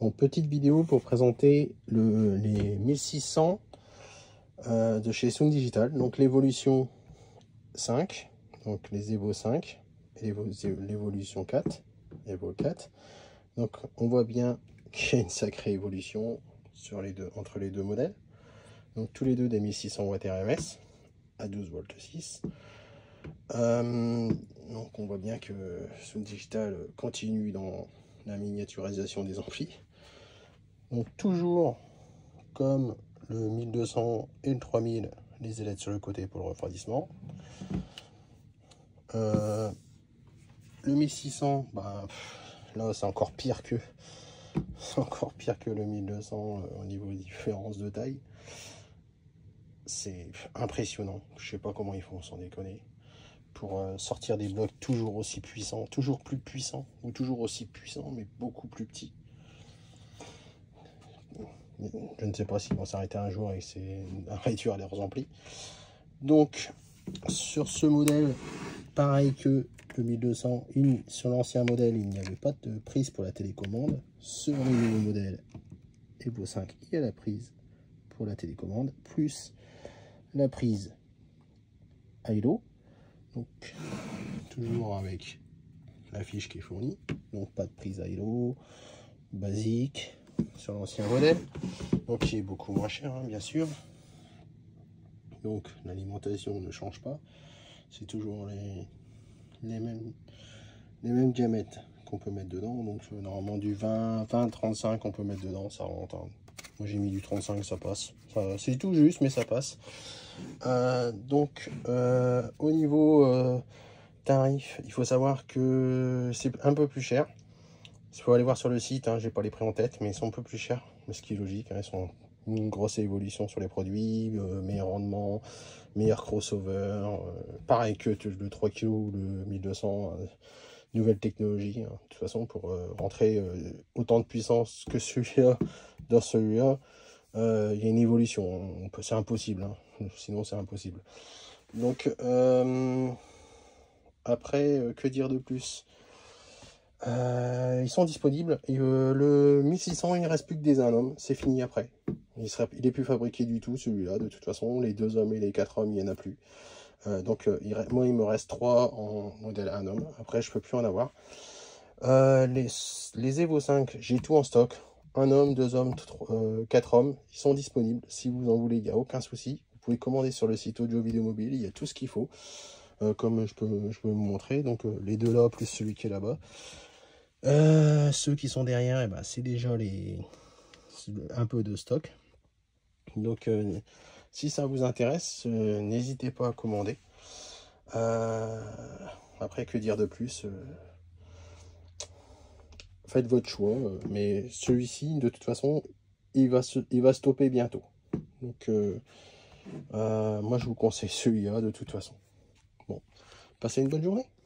Donc, petite vidéo pour présenter les 1600 de chez Sound Digital. Donc l'évolution 5, donc les Evo 5 et l'évolution 4, Evo 4. Donc on voit bien qu'il y a une sacrée évolution sur entre les deux modèles. Donc tous les deux des 1600 Watt RMS à 12 volts 6. Donc on voit bien que Sound Digital continue dans la miniaturisation des amplis. Donc toujours comme le 1200 et le 3000, les ailettes sur le côté pour le refroidissement. Le 1600, bah, là c'est encore pire que le 1200 au niveau des différences de taille. C'est impressionnant. Je sais pas comment ils font, sans déconner, pour sortir des blocs toujours aussi puissants, toujours plus puissants, ou toujours aussi puissants, mais beaucoup plus petits. Je ne sais pas s'ils vont s'arrêter un jour et c'est réduire leurs amplis. Donc, sur ce modèle, pareil que le 1200, sur l'ancien modèle, il n'y avait pas de prise pour la télécommande. Sur le nouveau modèle Evo 5, il y a la prise pour la télécommande, plus la prise ILO. Donc, toujours avec la fiche qui est fournie. Donc, pas de prise ILO, basique, sur l'ancien modèle. Donc, qui est beaucoup moins cher, hein, bien sûr. Donc, l'alimentation ne change pas. C'est toujours les mêmes diamètres qu'on peut mettre dedans. Donc, normalement, du 20-35 on peut mettre dedans, ça rentre. Moi, j'ai mis du 35, ça passe. C'est tout juste, mais ça passe. Donc, au niveau tarif, il faut savoir que c'est un peu plus cher. Il faut aller voir sur le site, hein, j'ai pas les prix en tête, mais ils sont un peu plus chers, ce qui est logique, hein, ils sont une grosse évolution sur les produits, meilleur rendement, meilleur crossover, pareil que le 3 kg ou le 1200, nouvelle technologie, hein. De toute façon, pour rentrer autant de puissance que celui-là dans celui-là, il y a une évolution, c'est impossible, hein. Sinon c'est impossible. Donc après, que dire de plus? Ils sont disponibles et le 1600 il ne reste plus que des hommes, c'est fini après. Il est plus fabriqué du tout celui-là, de toute façon les 2 hommes et les 4 hommes il n'y en a plus. Donc moi il me reste 3 en modèle 1 homme, après je peux plus en avoir. Les Evo 5 j'ai tout en stock, 1 homme, 2 hommes, 4 hommes, ils sont disponibles. Si vous en voulez il n'y a aucun souci, vous pouvez commander sur le site Audio Vidéo Mobile, il y a tout ce qu'il faut, comme je peux vous montrer. Donc les deux là plus celui qui est là-bas. Ceux qui sont derrière, eh ben, c'est déjà un peu de stock. Donc si ça vous intéresse, n'hésitez pas à commander. Après, que dire de plus? Faites votre choix, mais celui-ci de toute façon il va stopper bientôt. Donc moi je vous conseille celui-là de toute façon. Bon, passez une bonne journée.